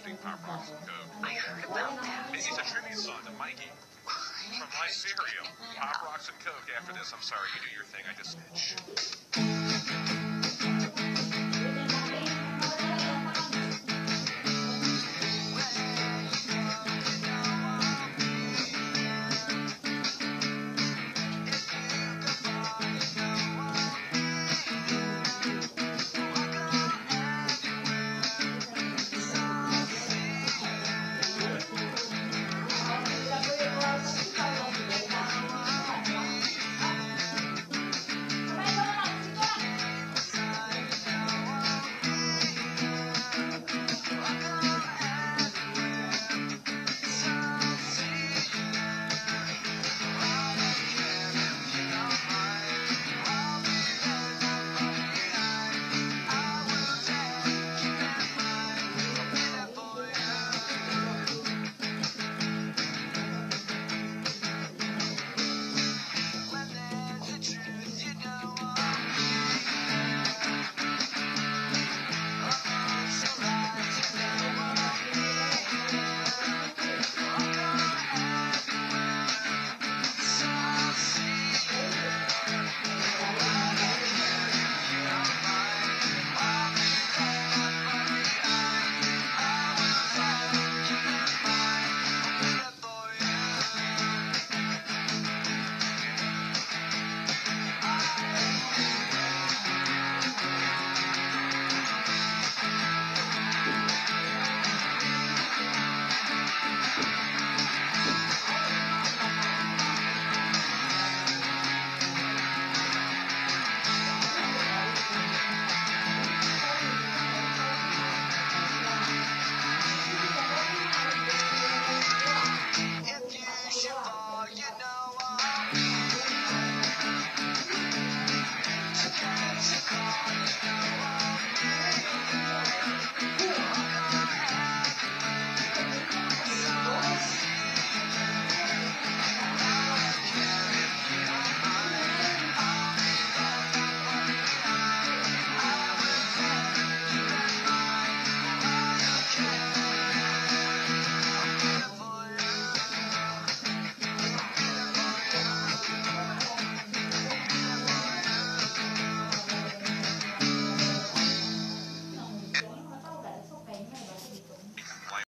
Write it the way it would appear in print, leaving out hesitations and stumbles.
uplifting Pop Rocks and Coke. I heard about that. It's a tribute song to Mikey from Life Cereal. Pop Rocks and Coke after this. I'm sorry, you do your thing. I just snitch.